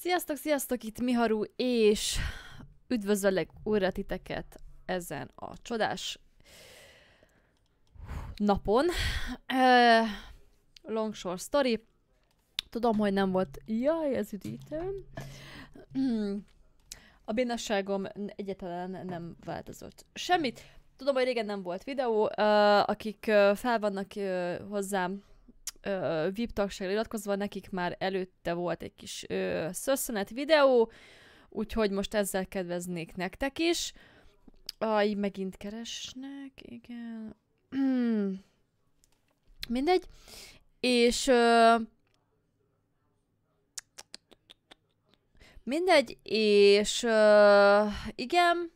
Sziasztok, sziasztok, itt Miharu, és üdvözöllek újra titeket ezen a csodás napon. Longshore Story. Tudom, hogy nem volt... Jaj, ez üdítő. A bénasságom egyáltalán nem változott semmit. Tudom, hogy régen nem volt videó. Akik fel vannak hozzám VIP tagságra iratkozva, nekik már előtte volt egy kis szösszenet videó, úgyhogy most ezzel kedveznék nektek is. Így megint keresnek, igen. Mindegy. És mindegy, és igen.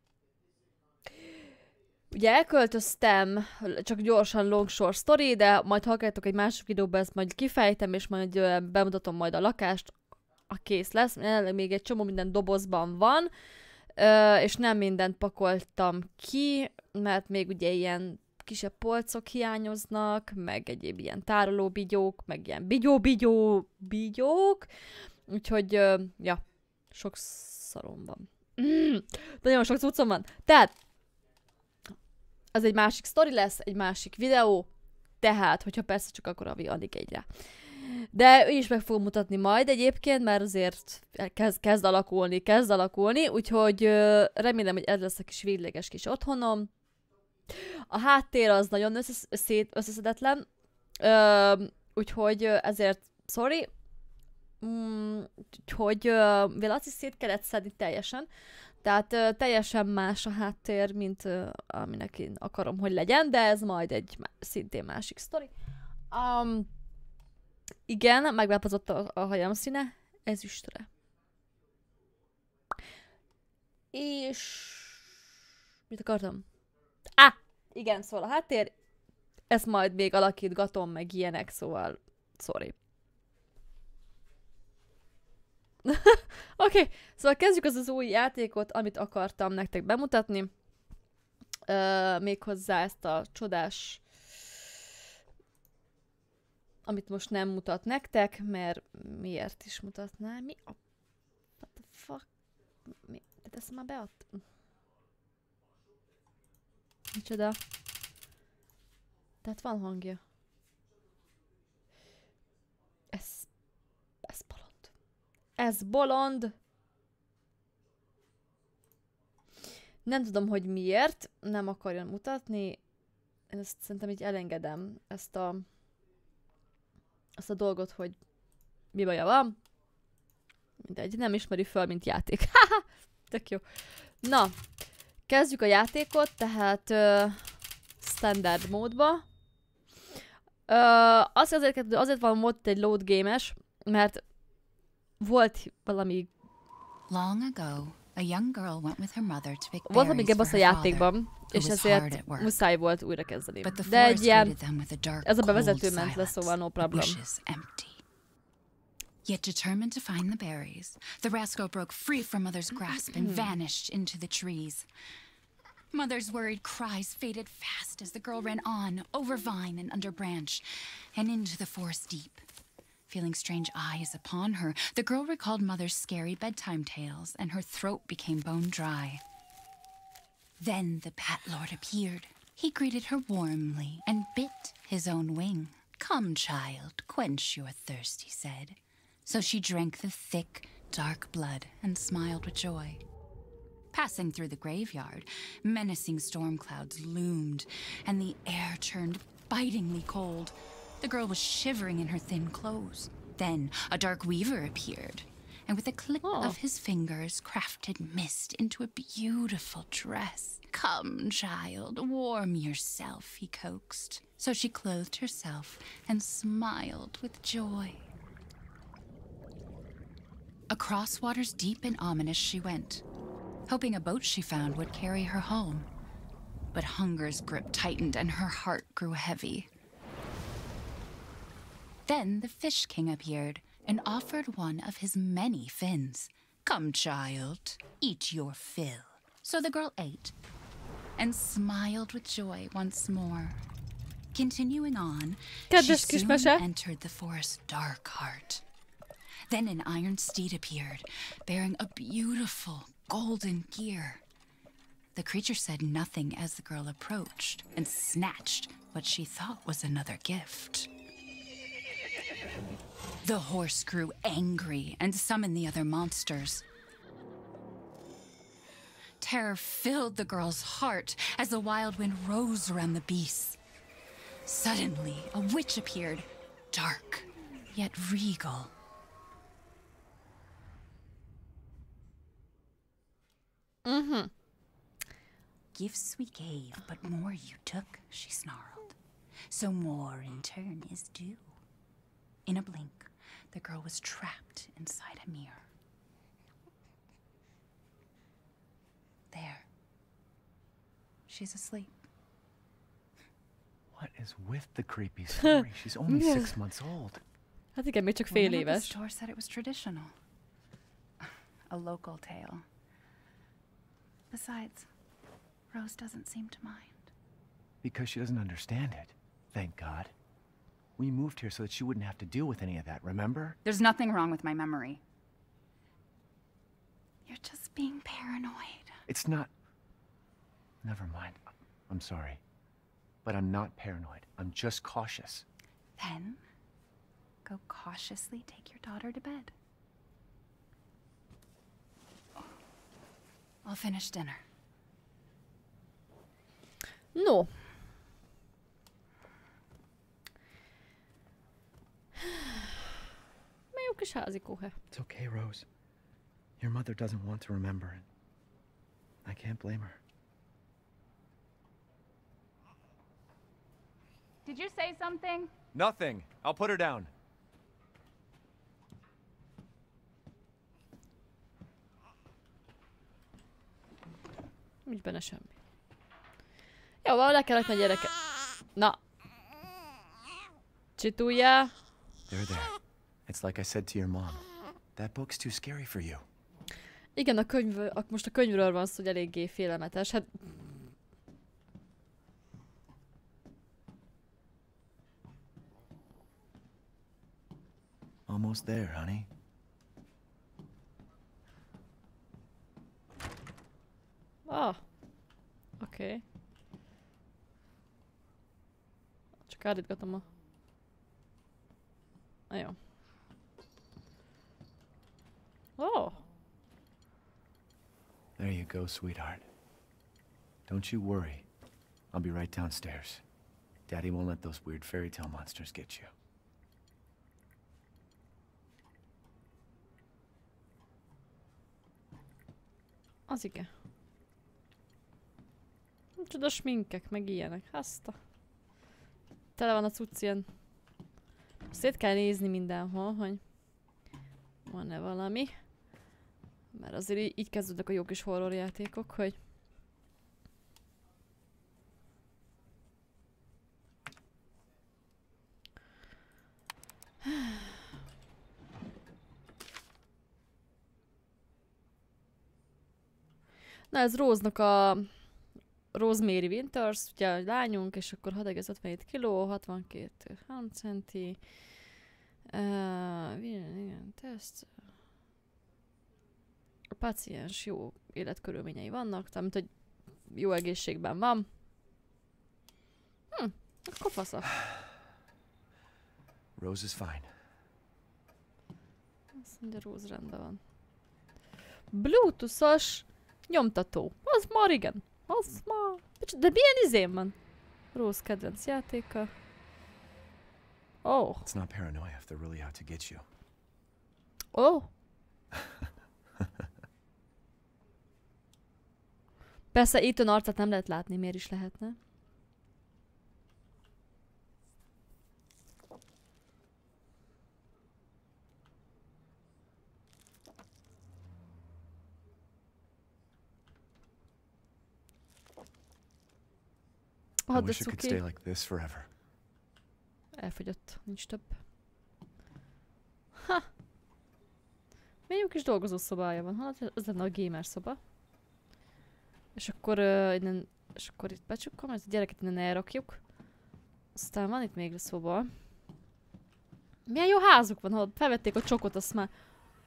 Ugye elköltöztem, csak gyorsan Longshore Story, de majd hallgatjátok egy másik videóban, ezt majd kifejtem, és majd bemutatom majd a lakást, a kész lesz. Jelenleg még egy csomó minden dobozban van, és nem mindent pakoltam ki, mert még ugye ilyen kisebb polcok hiányoznak, meg egyéb ilyen tárolóbigyók, meg ilyen bigyók, úgyhogy, ja, sok szarom van. Nagyon sok cuccom van. Tehát, az egy másik sztori lesz, egy másik videó, tehát, hogyha persze csak akkor addig egyre. De ő is meg fogom mutatni majd egyébként, mert azért kezd alakulni, úgyhogy remélem, hogy ez lesz a kis végleges kis otthonom. A háttér az nagyon összeszedetlen, úgyhogy ezért sorry, úgyhogy véle azt is szét kellett szedni teljesen. Tehát teljesen más a háttér, mint aminek én akarom, hogy legyen, de ez majd egy szintén másik sztori. Igen, megváltozott a hajam színe, ezüstre. És... mit akartam? Igen, szóval a háttér, ezt majd még alakítgatom, meg ilyenek, szóval sorry. Oké, szóval kezdjük az új játékot, amit akartam nektek bemutatni. Méghozzá ezt a csodás, amit most nem mutat nektek, mert miért is mutatná? Mi a... what the fuck? Mi? De ezt már beadtam. Micsoda? Tehát van hangja. Ez bolond. Ez bolond. Nem tudom, hogy miért nem akarjon mutatni. Én ezt szerintem így elengedem, ezt a dolgot, hogy mi baja van. Mindegy, nem ismeri föl, mint játék. Tök jó. Na, kezdjük a játékot, tehát standard módba. Azért van mod egy load game-es, mert volt valami... Long ago, a young girl went with her mother to pick Volt valami berries gebasz a for her játékban, father, és who was hard ezért at work. muszáj volt újra kezdeni. But the De egy forest ilyen... greeted them with a dark, ez a cold bevezető ment le, silence, szóval no the problem. bushes empty. Yet determined to find the berries, the rascal broke free from Mother's grasp and vanished into the trees. Mother's worried cries faded fast as the girl ran on, over vine and under branch, and into the forest deep. Feeling strange eyes upon her, the girl recalled Mother's scary bedtime tales, and her throat became bone dry. Then the Bat Lord appeared. He greeted her warmly and bit his own wing. "Come, child, quench your thirst," he said. So she drank the thick, dark blood and smiled with joy. Passing through the graveyard, menacing storm clouds loomed, and the air turned bitingly cold. The girl was shivering in her thin clothes. Then a dark weaver appeared, and with a click of his fingers crafted mist into a beautiful dress. "Come, child, warm yourself," he coaxed. So she clothed herself and smiled with joy. Across waters deep and ominous she went, hoping a boat she found would carry her home. But hunger's grip tightened and her heart grew heavy. Then the Fish King appeared and offered one of his many fins. "Come, child, eat your fill." So the girl ate and smiled with joy once more. Continuing on, she Kedves soon kismese. entered the forest's dark heart. Then an iron steed appeared, bearing a beautiful golden gear. The creature said nothing as the girl approached and snatched what she thought was another gift. The horse grew angry and summoned the other monsters. Terror filled the girl's heart as the wild wind rose around the beasts. Suddenly, a witch appeared, dark, yet regal. Gifts we gave, but more you took, she snarled. So more in turn is due. In a blink, the girl was trapped inside a mirror. There. She's asleep. What is with the creepy story? She's only 6 months old. Hát igen, még csak fél Woman at the éves. store said it was traditional. A local tale. Besides, Rose doesn't seem to mind. Because she doesn't understand it. Thank God. We moved here so that she wouldn't have to deal with any of that, remember? There's nothing wrong with my memory. You're just being paranoid. It's not... Never mind. I'm sorry. But I'm not paranoid. I'm just cautious. Then, go cautiously take your daughter to bed. I'll finish dinner. No. Milyen jó kis házikóhe. It's okay, Rose. Your mother doesn't want to remember it. I can't blame her. Did you say something? Nothing. I'll put her down. Nincs benne semmi. Jó, van, le kell rakni a gyereket. Na. Csituljál. There. It's like I said to your mom. That book's too scary for you. Igen, a könyv, most a könyvről van szó, hogy eléggé félelmetes. Hát... Almost there, honey. Ah. Oké. Csak állítgatom a... Na jó. Oh. There you go, sweetheart. Don't you worry. I'll be right downstairs. Daddy won't let those weird fairy tale monsters get you. Az igen. Micsoda sminkek, meg ilyenek. Azt a... Tele van a cucc ilyen. Szét kell nézni mindenhol, hogy van-e valami. Mert azért így kezdődnek a jó kis horrorjátékok, hogy... Na ez Rose-nak a Rosemary Winters, ugye a lányunk, és akkor 6,57 kg, 62 cm. Igen, teszt. A páciens jó életkörülményei vannak, tehát hogy jó egészségben van. Akkor fasza. Rose is fine. Azt mondja, Rose rendben van. Bluetooth-os nyomtató. Az már igen. Az már... De milyen izém van? Rose kedvenc játéka. Oh. It's not paranoia if they're really out to get you. Oh. Persze Ethan arcát nem lehet látni, miért is lehetne? I wish it could stay like this forever. Elfogyott, nincs több. Ha! Milyen jó kis dolgozószobája van, hát ez lenne a gamer szoba. És akkor innen, és akkor itt becsukkom, ezt a gyereket innen elrakjuk. Aztán van itt még a szoba. Milyen jó házuk van, ha felvették a csokot, azt már...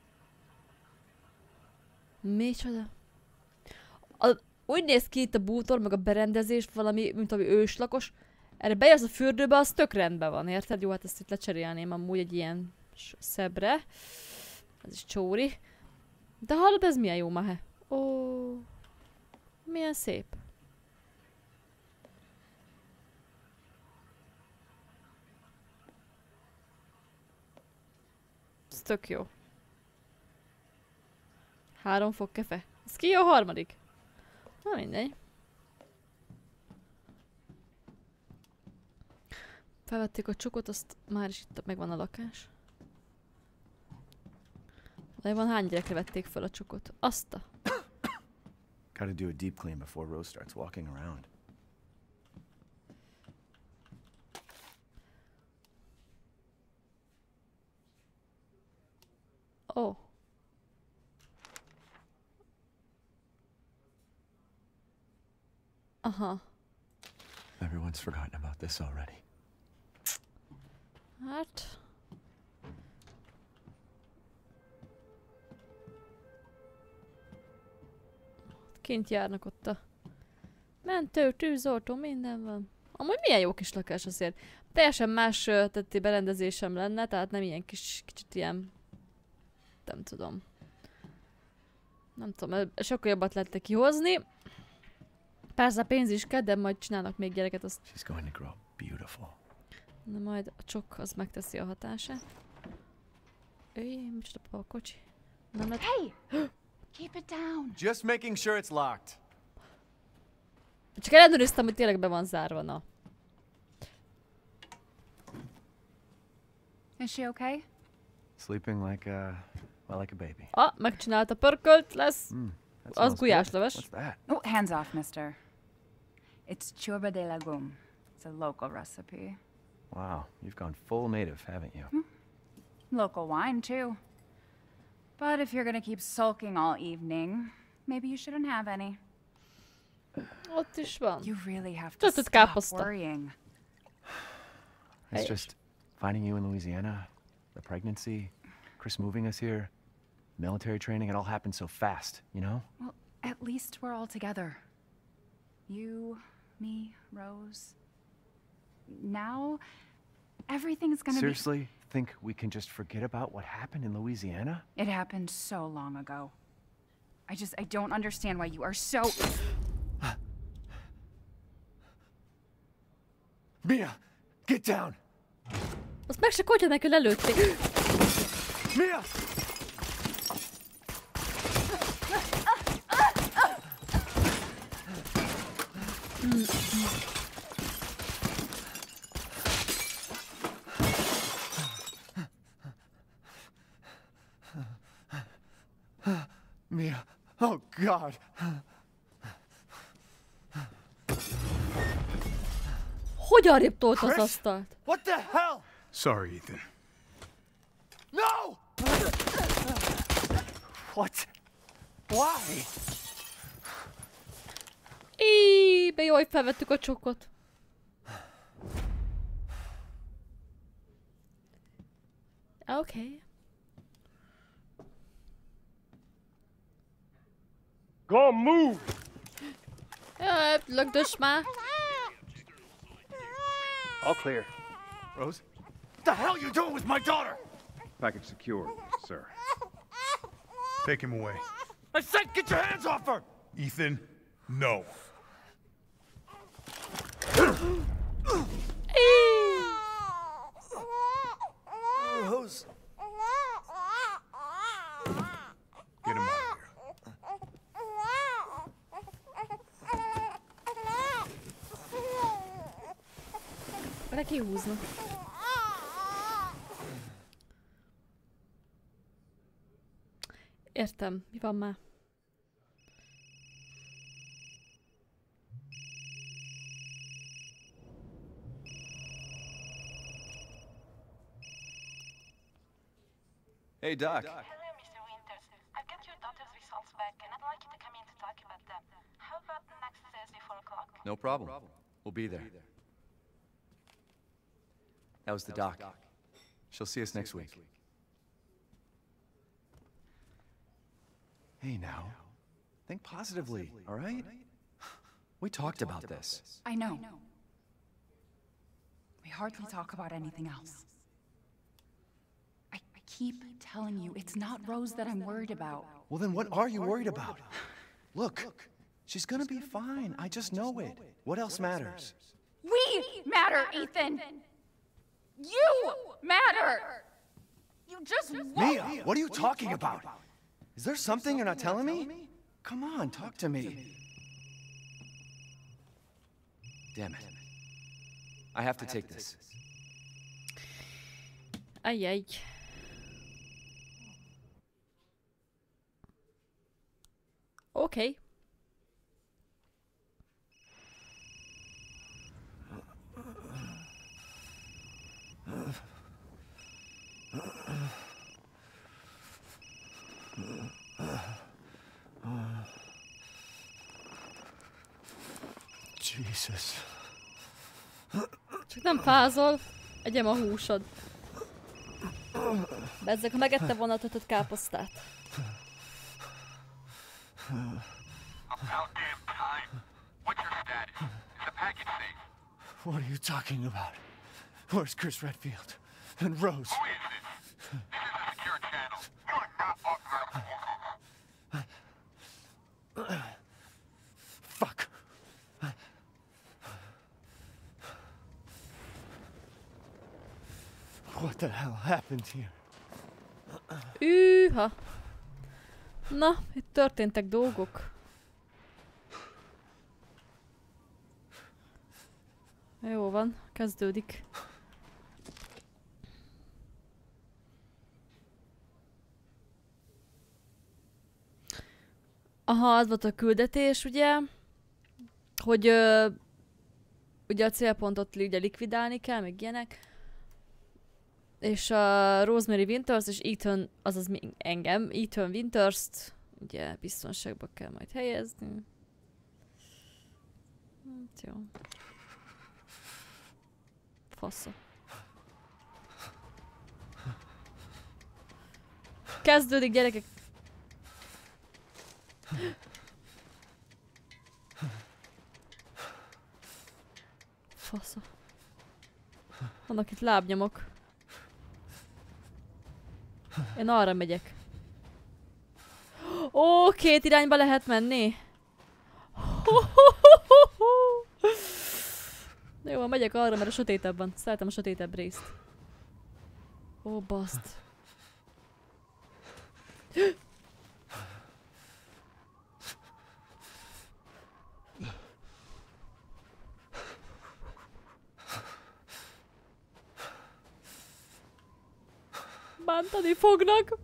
Micsoda? Úgy néz ki itt a bútor, meg a berendezés, valami, mint ami őslakos. Erre bejössz a fürdőbe, az tök rendben van, érted? Jó, hát ezt itt lecserélném amúgy egy ilyen szebbre. Ez is csóri. De hallod, ez milyen jó mahe? Ó, milyen szép. Ez tök jó. 3 fok kefe. Ez ki a harmadik? Na mindegy. Felvették a csukot, azt már is itt megvan a lakás. Van hány gyerekre vették fel a csukot? Azt a... Gotta do a deep clean before Rose starts walking around. Ó. Aha. Everyone's forgotten about this already. Hát... Kint járnak ott a... Mentő, tűzoltó, minden van. Amúgy milyen jó kis lakás azért. Teljesen más tetti berendezésem lenne, tehát nem ilyen kicsit ilyen... Nem tudom. Nem tudom, sokkal jobbat lehetne kihozni. Persze pénz is kell, de majd csinálnak még gyereket, azt... She's going to grow up beautiful. Na majd a csok az megteszi a hatását. Micsoda a kocsi. Nem lett... Hey! Keep it down. Just making sure it's locked. Csak ellenőriztem, hogy tényleg be van zárva, na. Is she okay? Sleeping like a baby. Megcsinálta, pörkölt lesz. That Az smells gulyásleves. good. What's that? Oh, hands off, mister. It's churba de legume. It's a local recipe. Wow, you've gone full native, haven't you? Local wine, too. But if you're gonna keep sulking all evening, maybe you shouldn't have any. Ott is van. You really have to Töltött stop káposzta. worrying. It's just finding you in Louisiana, the pregnancy, Chris moving us here, military training, it all happened so fast, you know? Well, at least we're all together. You, me, Rose. Now, everything's gonna Seriously? Think we can just forget about what happened in Louisiana? It happened so long ago. I don't understand why you are so... Mia, get down! Azt meg se kotya neki, lelőtték. Mia! Mia, oh God! Hogy arrébb tolt az asztalt? What the hell? Sorry, Ethan. No! What? Why? De jó, hogy felvettük a csokot. Oké. Go move! Lögdös már. All clear. Rose? What the hell are you doing with my daughter? Package secure, sir. Take him away. I said get your hands off her! Ethan, no. Rose. Get him out of here. Vele kihúzna. Értem, mi van már? Hey, Doc. Hello, Mr. Winters. I've got your daughter's results back, and I'd like you to come in to talk about them. How about next Thursday, 4 o'clock? No problem. We'll be there. That was the doc. She'll see us next week. Hey now, think positively, all right? We talked about this. I know. We hardly talk about anything else. I keep telling you, it's not Rose that I'm worried about. Well then what are you worried about? Look, she's gonna be fine. I just know it. What else matters? We matter, Ethan! You matter! You just won't. Mia, what are you talking about? Is there something you're not telling me? Come on, talk to me. Damn it. I have to take this. Ajjaj. Oké. Jesus. Csak nem fázol, egyem a húsod. Bezzeg, ha megette volna a tötött káposztát. About damn time. What's your status? Is the package safe? What are you talking about? Where's Chris Redfield? And Rose? Who is this? This is a secure channel. You're not authorized. Fuck. What the hell happened here? Hűha. Na, itt történtek dolgok. Jó van, kezdődik. Aha, az volt a küldetés, ugye? Hogy ugye a célpontot ugye likvidálni kell, meg ilyenek. És a Rosemary Winters és Ethan, azaz engem, Ethan Winters-t ugye biztonságba kell majd helyezni. Hát jó. Fasza. Kezdődik, gyerekek! Fasza. Vannak itt lábnyomok. Én arra megyek. Ó, két irányba lehet menni. Jó, megyek arra, mert a sötétebb van. Szeretem a sötétebb részt. Ó, baszt. Bántani fognak.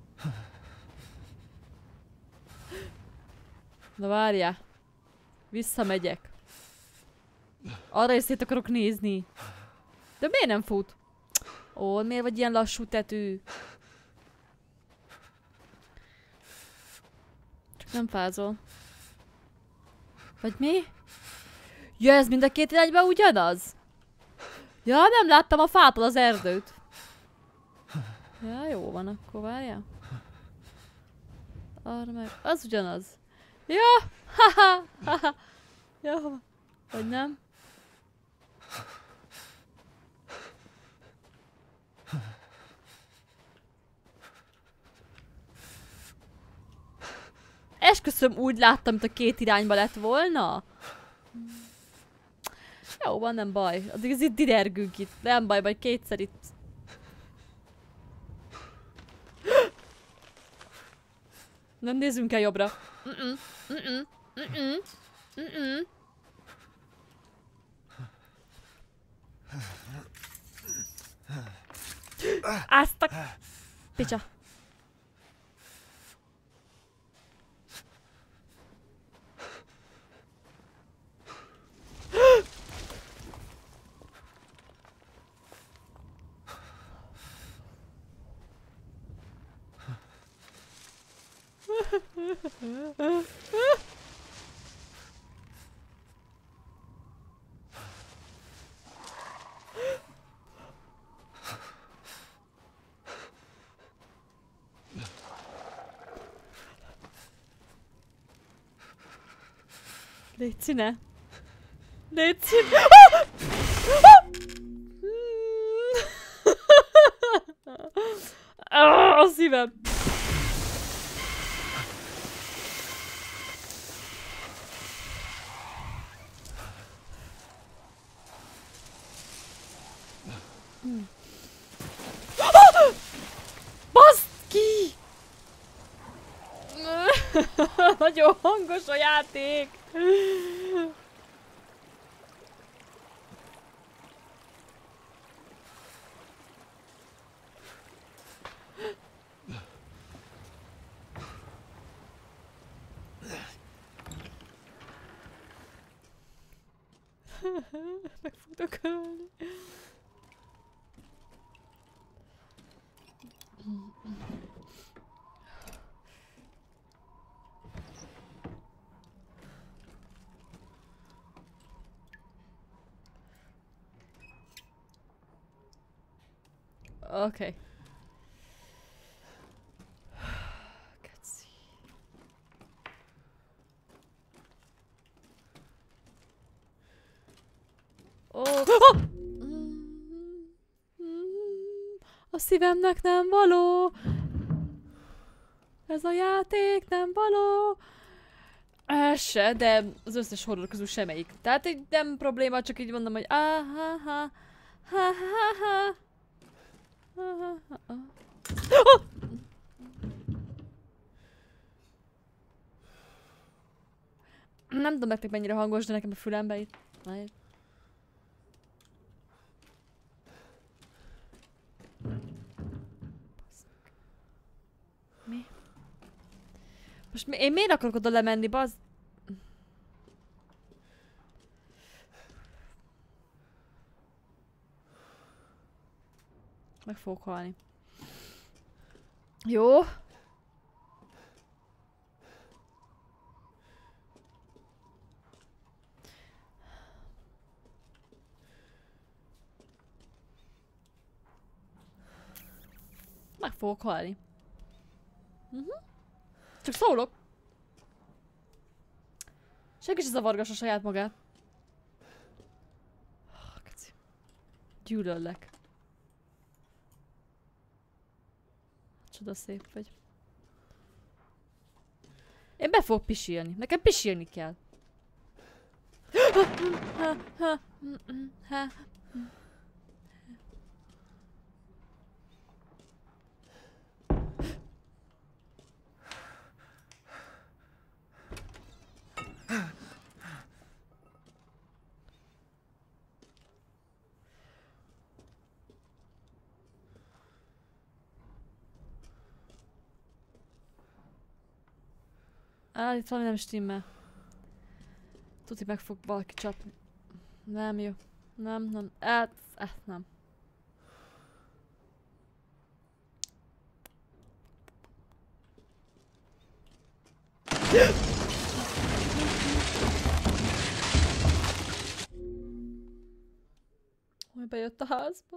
Na várjál. Visszamegyek. Arra is szét akarok nézni. De miért nem fut? Ó, miért vagy ilyen lassú tetű? Csak nem fázol. Vagy mi? Ja, ez mind a két irányba ugyanaz? Ja, nem láttam a fától az erdőt. Ja, jó van, akkor várjál. Arra meg... Az ugyanaz. Ja! Haha! Haha! Jó. Vagy nem? Esküszöm, úgy láttam, mint a két irányba lett volna. Jó van, nem baj. Addig ez itt didergünk itt. Nem baj, majd kétszer itt. Nem nézzünk el jobbra. Azt a... Picsa. Léci, ne. Léci. A szívem. Baszd ki! Nagyon hangos a játék. Meg fogok ölni. Okay. Geci. Oh. A szívemnek nem való. Ez a játék nem való. Ez se, de az összes horror közül semmelyik. Tehát így nem probléma, csak így mondom, hogy ha. Nem tudom nektek mennyire hangos, de nekem a fülembe itt. Mi? Most én miért akarok oda lemenni, bazd? Meg fogok halni. Jó. Meg fogok halni. Csak szólok. Senki se zavargassa saját magát. Gyűlöllek. Csoda szép vagy. Én be fogok pisilni. Nekem pisilni kell. Itt valami nem stimmel. Tuti meg fog valaki csapni. Nem jó. Nem. Nem. Hogy bejött a házba.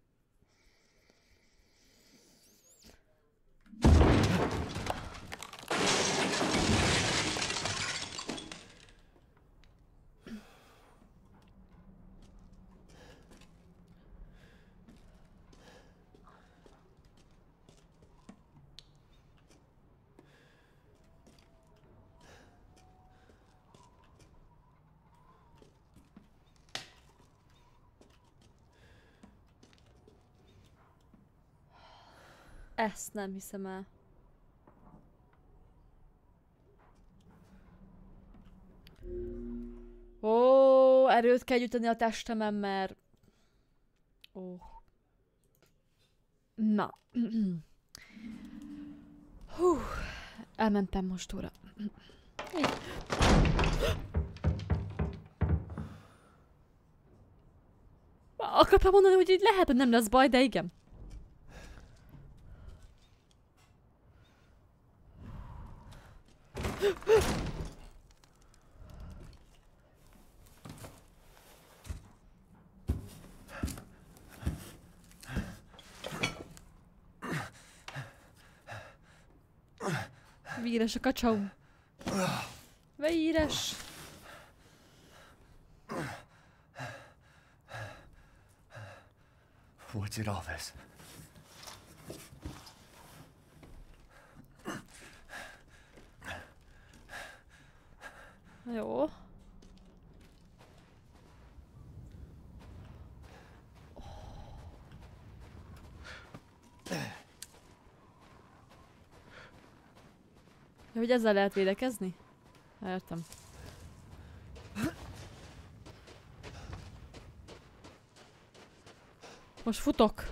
Ezt nem hiszem el. Ó, erőt kell gyűjteni a testemen, mert... Ó. Na. Hú. Elmentem most óra. Akartam mondani, hogy így lehet, hogy nem lesz baj, de igen. Véres a kacsau. Véres. What's it all this? Jó. Ja, hogy ezzel lehet védekezni? Értem. Most futok.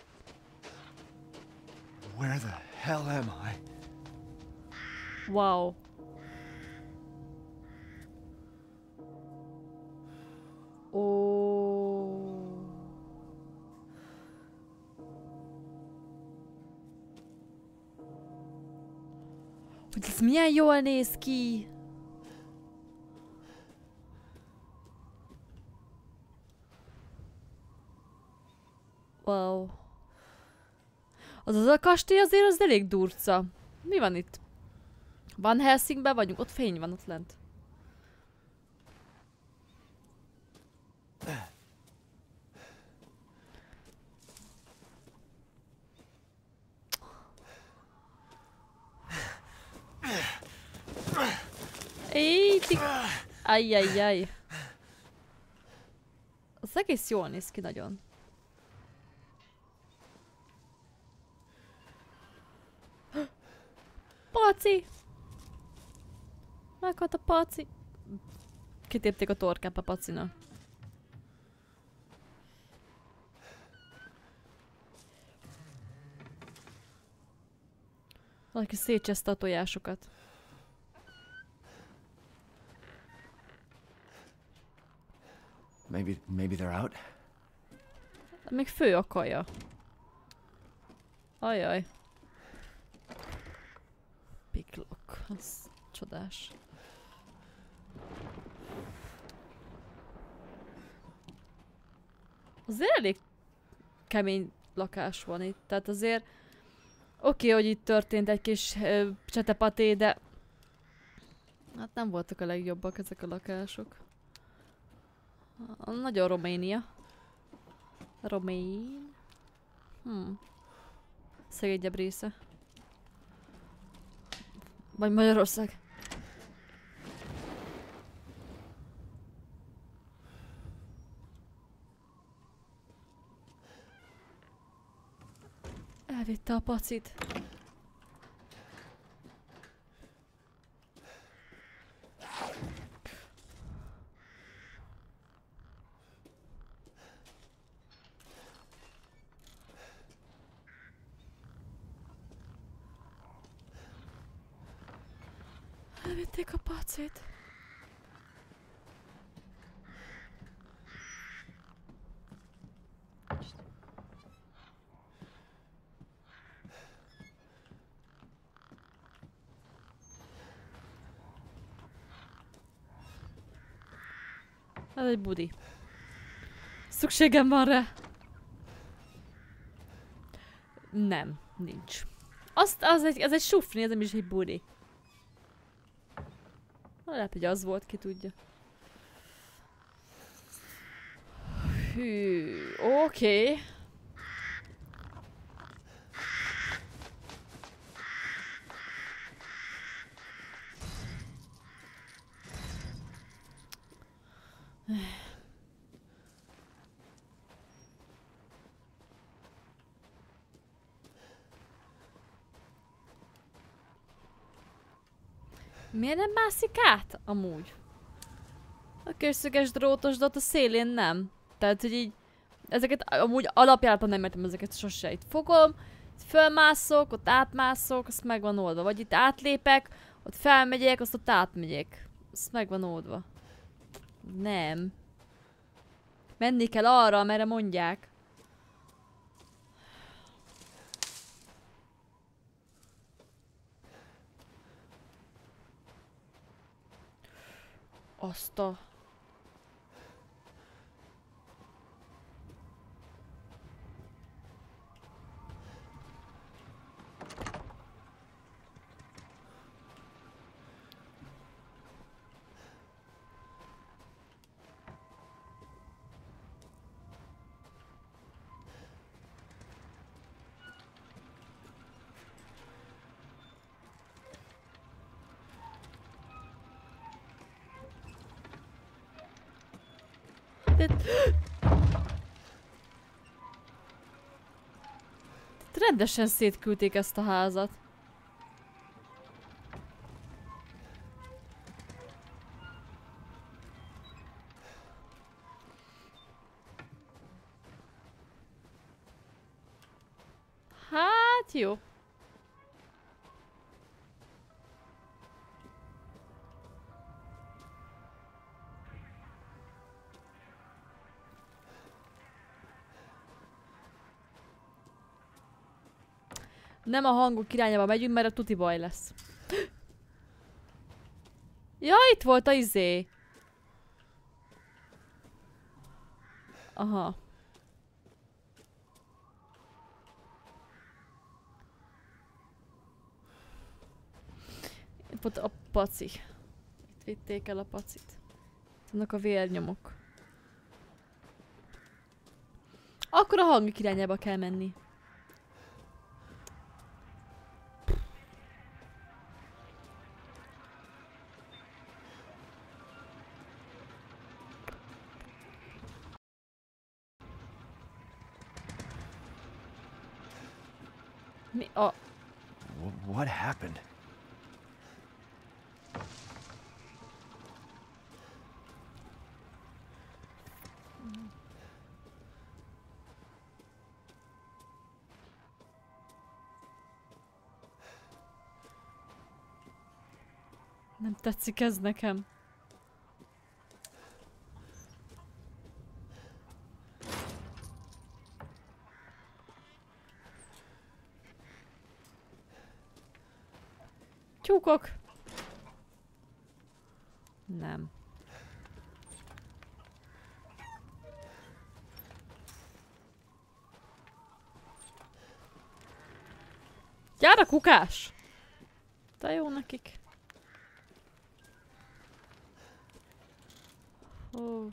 Where the hell am I? Wow. Ó. Hogy ez milyen jól néz ki. Wow. Az a kastély azért az elég durca. Mi van itt? Van Helsingben vagyunk? Ott fény van ott lent. Éjtik! Ajjajjaj. Az egész jól néz ki nagyon. Paci! Meghalt a paci. Kitépték a torkát a pacinak. Valaki szétcseszte a tojásokat. Maybe they're out? Még fő a kaja. Ajaj. Piklok. Az csodás. Azért elég kemény lakás van itt. Tehát azért oké, hogy itt történt egy kis csetepaté, de hát nem voltak a legjobbak ezek a lakások. Nagyon Roménia. Romén. Szegényebb része. Vagy Magyarország. Elvitte a pacit. Elvitték a pacit. Ez egy budi. Szükségem van rá. Nem, nincs. Az egy sufni, ez nem is egy budi. Lehet, hogy az volt, ki tudja. Hű, oké. Miért nem mászik át? Amúgy. A körszöges drótos, de ott a szélén nem. Tehát, hogy így... Ezeket amúgy alapjáraton nem értem ezeket sose. Itt fogom, itt fölmászok, ott átmászok, azt meg van oldva. Vagy itt átlépek, ott felmegyek, azt ott átmegyek. Azt meg van oldva. Nem. Menni kell arra, amerre mondják. Azt a... Rendesen szétküldték ezt a házat. Hát jó. Nem a hangok irányába megyünk, mert a tuti baj lesz. Ja, itt volt a izé. Aha. Itt volt a paci. Itt vitték el a pacit. Vannak a vérnyomok. Akkor a hangok irányába kell menni. Mi a... What happened? Nem tetszik ez nekem. Tyúkok! Nem. Gyere, kukás! De jó nekik. Oh.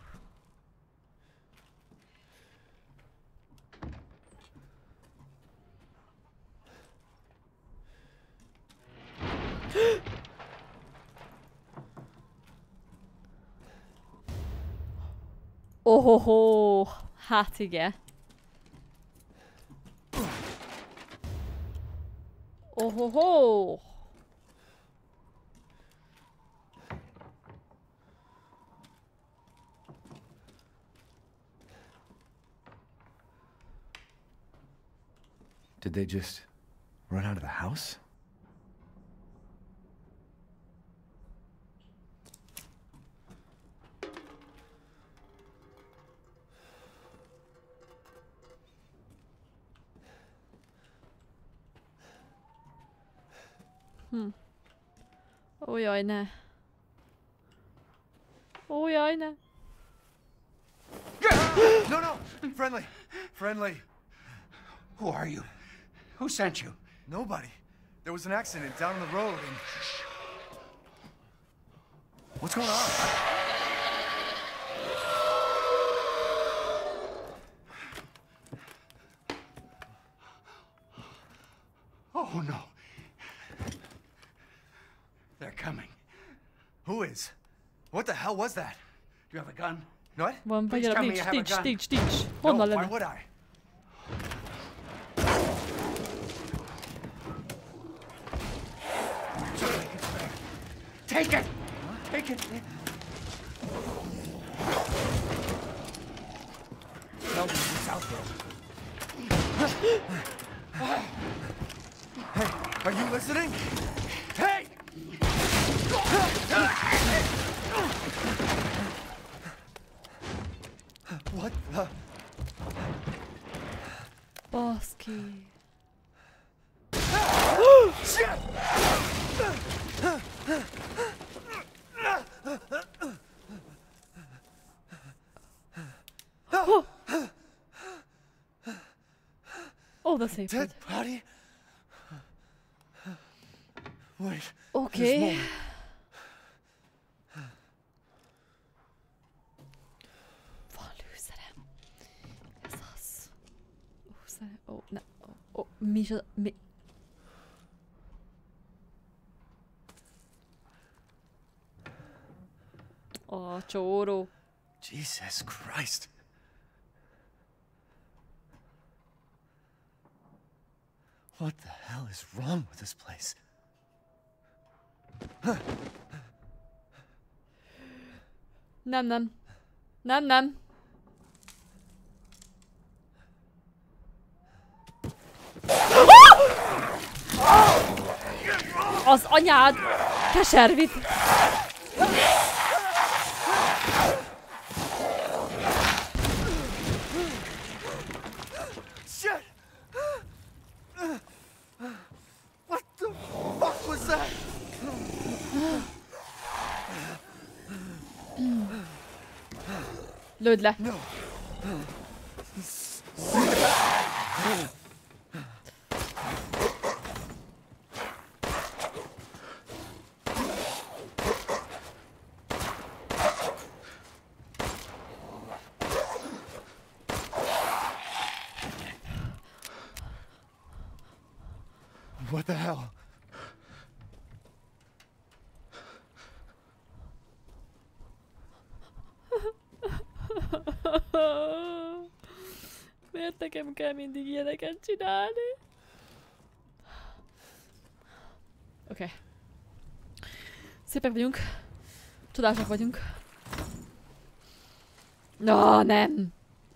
Ohoho, hát igen. Ohoho. Did they just run out of the house? Ó, jaj, ne. Ó, jaj, ne. No, no! Friendly! Friendly! Who are you? Who sent you? Nobody. There was an accident down the road and... What's going on? Oh, no. They're coming. Who is? What the hell was that? Do you have a gun? What? Van Please vagy, tell me nincs, you have a nincs, gun. nincs, nincs. No, Honnan why lenne? would I? Take it! Take it! No, it's out there. Hey, are you listening? Hey! What the? Baszki. Shit! Ó, de szép Dead vagy. body? Wait. Oké. There's more. Van lőszerem. Ez az. Lőszerem. Ó, ne. Ó, mi is az? Mi? A csóró. Jesus Christ. What the hell is wrong with this place? Nem, nem. Nem, nem. Az anyád! Keservit! Shit! What the fuck was that? Lőd le! What the hell? Miért nekem kell mindig ilyeneket csinálni? Oké. Okay. Szépek vagyunk. Csodásak vagyunk. No, nem!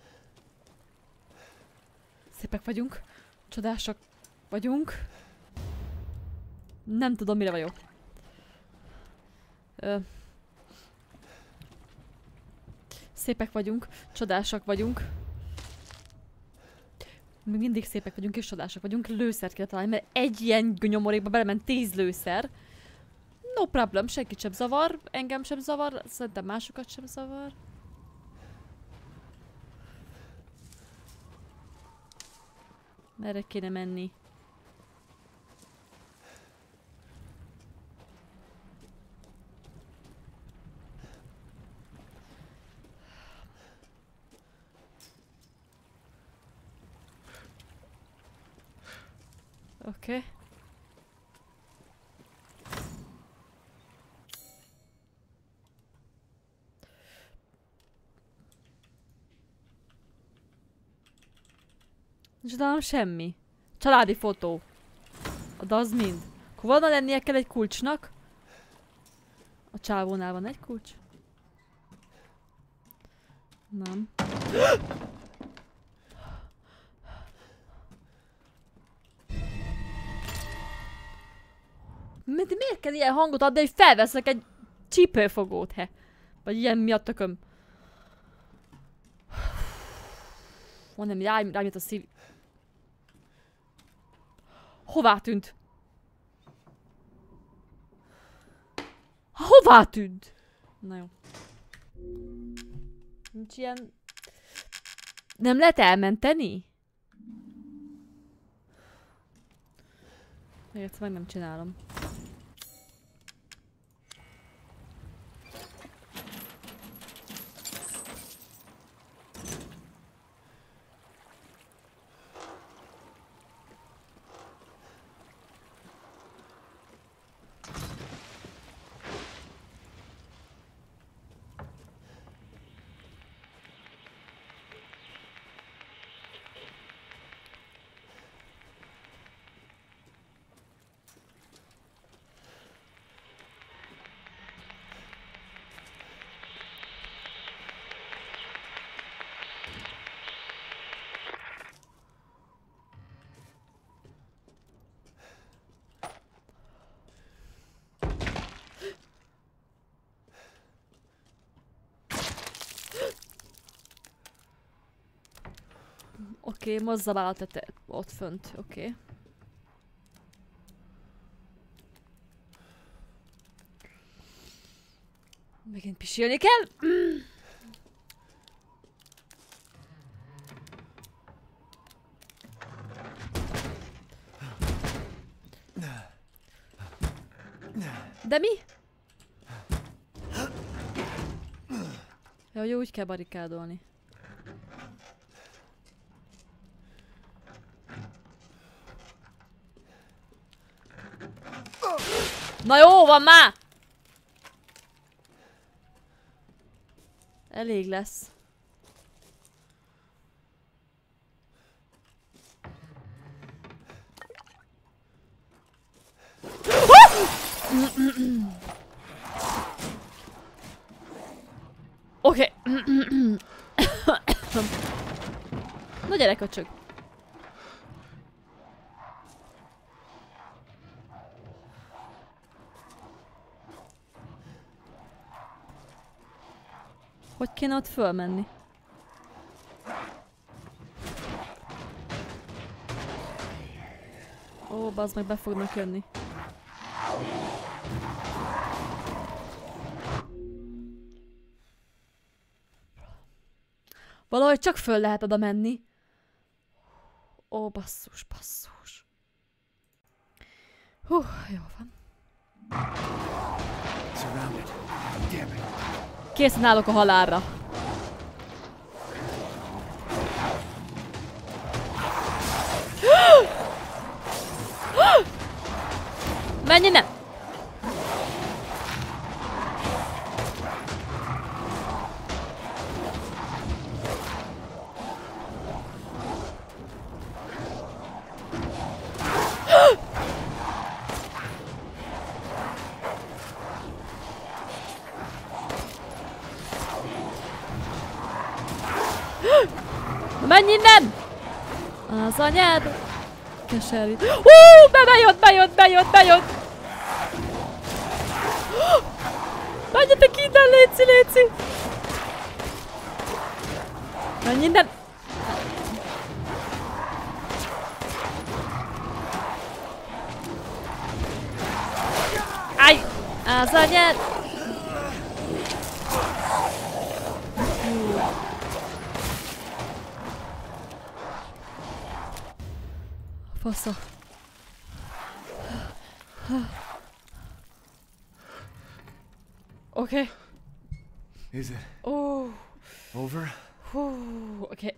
Szépek vagyunk. Csodásak vagyunk. Nem tudom, mire vagyok. Szépek vagyunk, csodásak vagyunk. Még mindig szépek vagyunk és csodásak vagyunk. Lőszert kell találni, mert egy ilyen nyomorékba belement 10 lőszer. No problem, senkit sem zavar, engem sem zavar, szerintem másokat sem zavar. Merre kéne menni? Oké. Okay. Nincs nálam semmi. Családi fotó. De az mind. Akkor volna lennie kell egy kulcsnak. A csávónál van egy kulcs? Nem. Miért kell ilyen hangot adni, hogy felveszek egy csípőfogót, he? Vagy ilyen miatt tököm. Mondom, rám jött a szív... Hová tűnt? Hová tűnt? Na jó. Nincs ilyen... Nem lehet elmenteni? Még egyszer meg nem csinálom. Oké, mozzam el a tete ott fönt, oké. Megint pisilni kell? De mi? Jó, úgy kell barikádolni. Na jó van már! Elég lesz. Oké. Na gyere, köcsög. Hogy kéne ott fölmenni? Ó, bazd meg, be fognak jönni. Valahogy csak föl lehet oda menni. Ó, basszus, basszus. Hú, jó van. Készen állok a halálra. Menj innen! Menj innen! Az anyád! Keserű. Bejött! Menjetek innen, léci! Menj innen! Áj! Az anyád! Fasza. Okay. Is it Oh. over? Okay.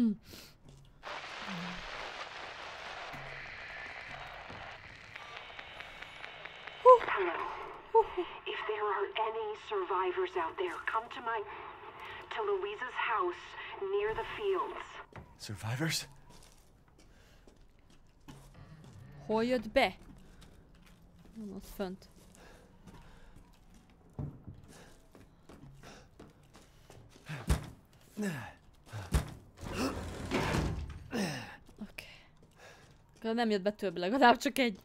If there are any survivors out there, come to Louisa's house near the fields. Survivors? Hol jött be? Nem, ott fönt. Oké. Nem jött be több, legalább csak egy.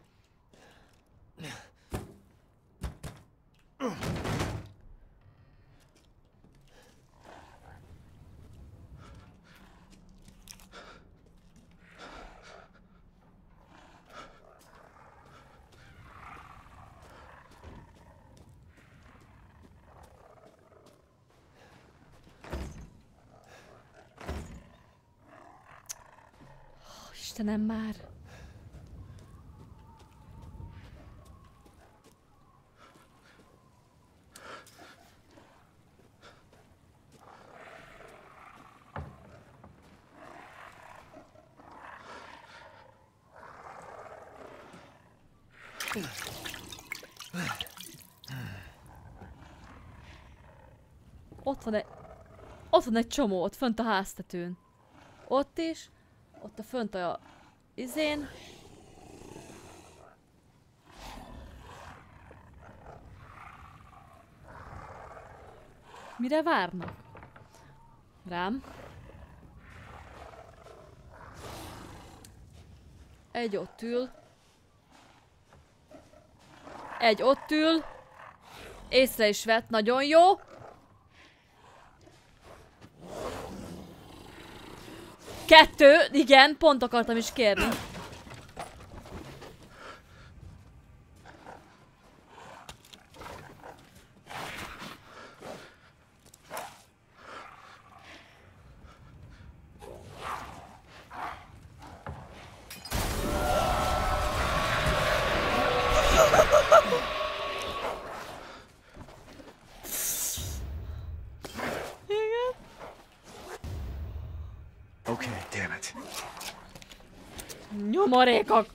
Istenem már! Ott van egy csomó, ott fönt a háztetőn. Ott is. Ott a fönt a izén. Mire várnak? Rám. Egy ott ül. Egy ott ül. Észre is vett, nagyon jó. Kettő, igen, pont akartam is kérni. Okay, damn it. Nyomorékok!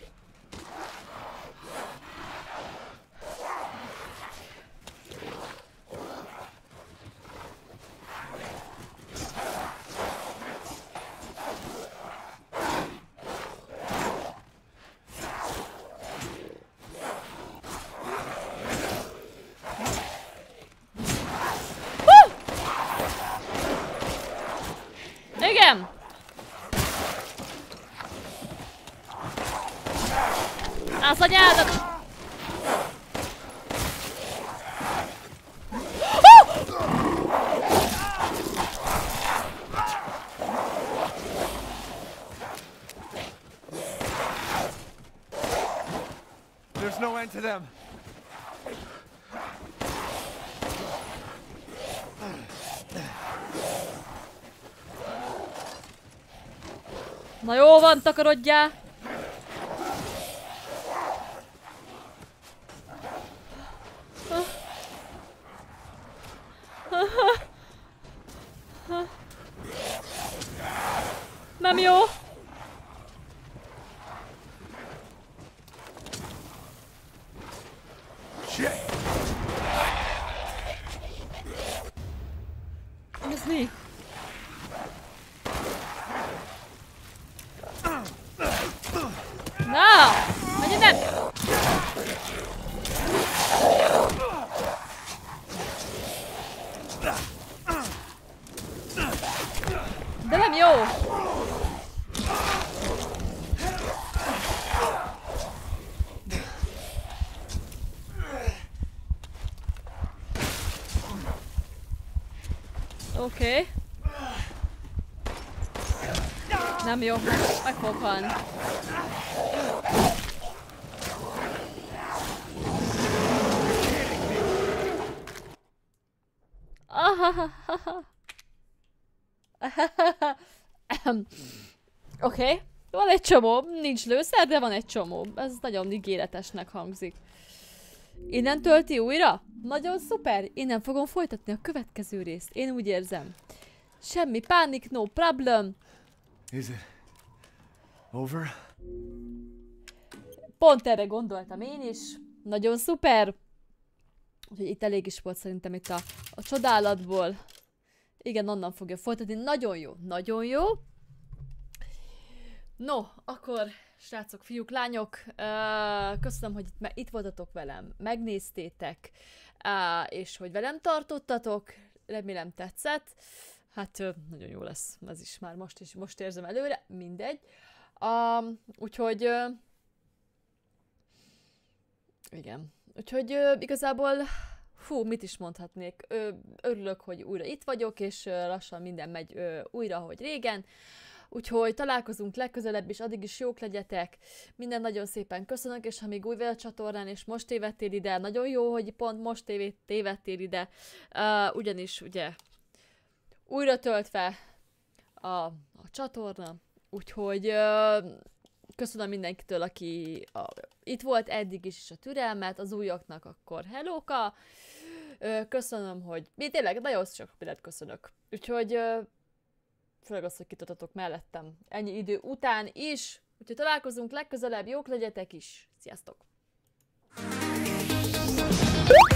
anyádat! There's no end to them. Na jó van, takarodjál! Nem jó! Ez mi? Na! Menj innen! De nem jó! Oké. Nem jó, meg fog halni. Oké. Van egy csomó, nincs lőszer, de van egy csomó. Ez nagyon ígéretesnek hangzik. Innen tölti újra? Nagyon szuper! Innen fogom folytatni a következő részt. Én úgy érzem. Semmi pánik, no problem. Is it over? Pont erre gondoltam én is. Nagyon szuper. Úgyhogy itt elég is volt szerintem itt a csodálatból. Igen, onnan fogja folytatni. Nagyon jó, nagyon jó. No, akkor srácok, fiúk, lányok, köszönöm, hogy itt voltatok velem, megnéztétek, és hogy velem tartottatok, remélem tetszett. Hát nagyon jó lesz, ez is már most érzem előre, mindegy. Úgyhogy, igen, úgyhogy igazából, mit is mondhatnék, örülök, hogy újra itt vagyok, és lassan minden megy újra, ahogy régen. Úgyhogy találkozunk legközelebb is, addig is jók legyetek. Minden nagyon szépen köszönök, és ha még új vagy a csatornán, és most tévedtél ide, nagyon jó, hogy pont most tévedtél ide, ugyanis ugye újra töltve a csatorna, úgyhogy köszönöm mindenkitől, aki itt volt eddig is, és a türelmet, az újaknak akkor hellóka. Köszönöm, hogy tényleg nagyon sok mindent köszönök. Úgyhogy főleg azt, hogy kitartotok mellettem ennyi idő után is. Úgyhogy találkozunk legközelebb, jók legyetek is. Sziasztok!